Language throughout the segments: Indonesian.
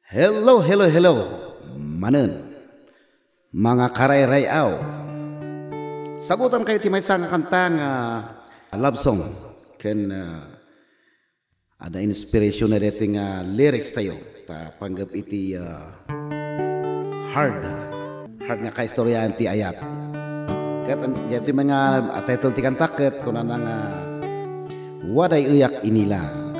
Hello, hello, hello. Manen. Mga karay-ray aw. Sagutan kayo ti may sang kantang love song. Ken ada inspiration na dating lyrics tayo. Ta panggap iti hard. Hard nga kaistorya ti ayat. Ket yati mga title ti kantaket kunan waday uyak inila.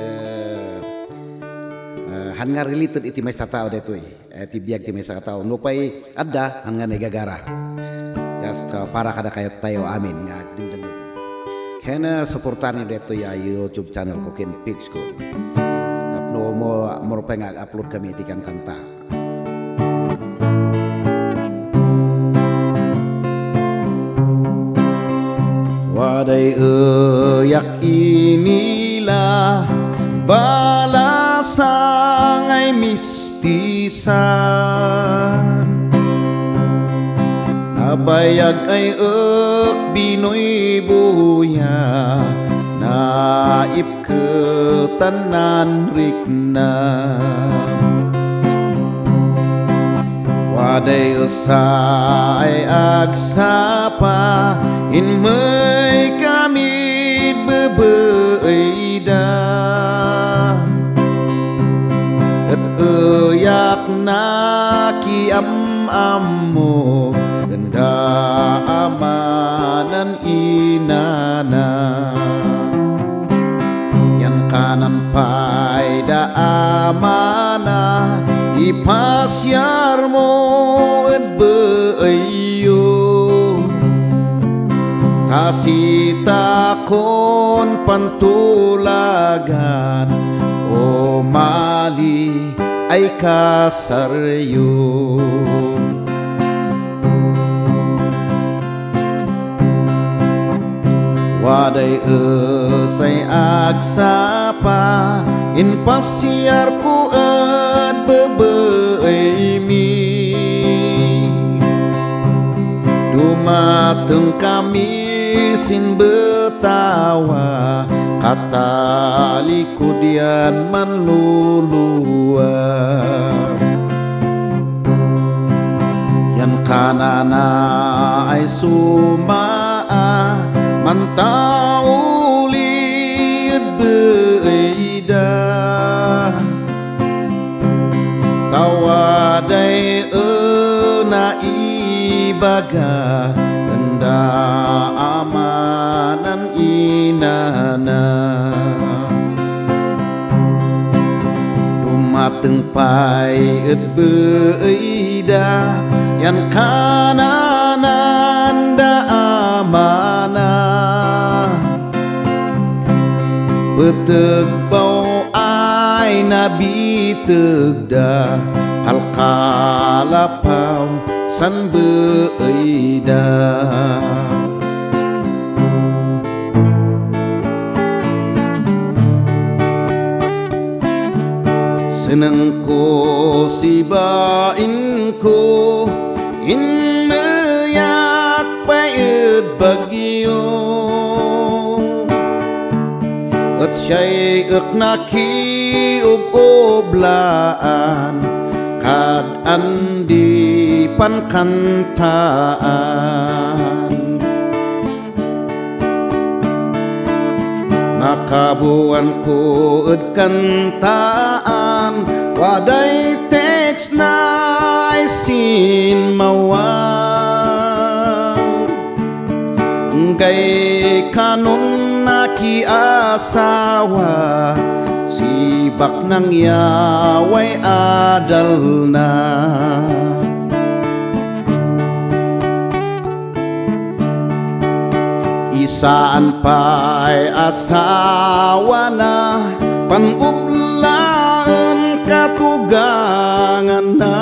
Han nga related iti may sa tao dito iti biyag ti may sa tao nupay adda han nga nagagara just para kada kayo tayo amin nga dingdang kena suportan niyo dito ya YouTube channel ko ken page ko tapno mo pa nga upload kami iti kan kanta waday uyak inila balasang ay mistisa nabayag ay binoy buya naip ketanan rikna waday usay agsapa in may kami bebeida yak na kiam-ammo ganda amanan inana yan kanan pay da amana ipasyar mo at beayo tasitakon pantulagan o mali ay kasaryo waday say agsapa in pasyar po at bebeay mi dumateng kami sin betawa katalikudian manluluwa yan kanana ay sumaa mantaulit beida tawaday naibaga ganda amanan inana dumateng pay beida yan kananan da amana beteg bau ay nabiteg da kalkalapaw san beida seneng ko sibain ko in meyak payet bagyo at siya'y naki oblaan kad andi pankantaan nakabuan ko at kantaan waday teks na isin mawang gay kanon nakiasawa sibak ng yaway adal na isaan pa'y asawa na panublaan katugangan na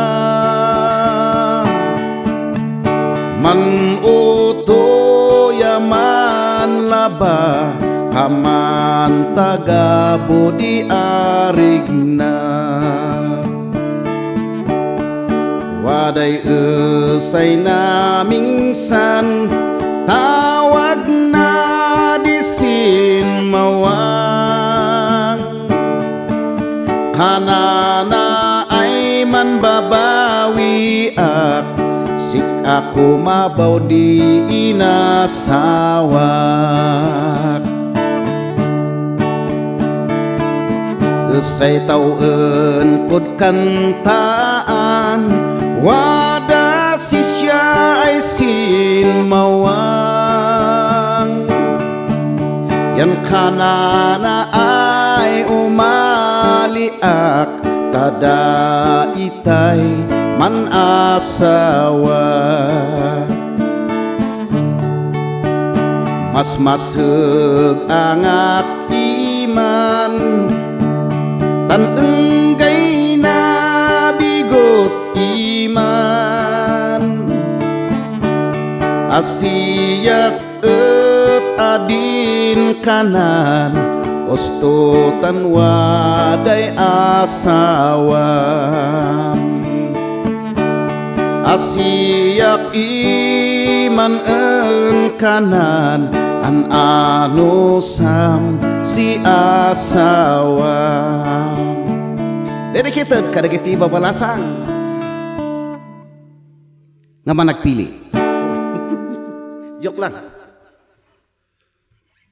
manuto yaman laba kaman taga budi arigna waday usay na mingsan tawag na disin mawang kanana ay man babawi sik aku mabaw di inasawak. Usay tauan kod kantaan wada sisya ay sinmawang. Yan kanana ay umaliak tada itay man asawa. Mas maseg angak iman tan enggay na bigot iman. Asiyak adin kanan ostotan waday asawa. Asiyak iman kanan an anusam si asawa. Dedicated kada kiti babalasang nga managpili. Joke lang.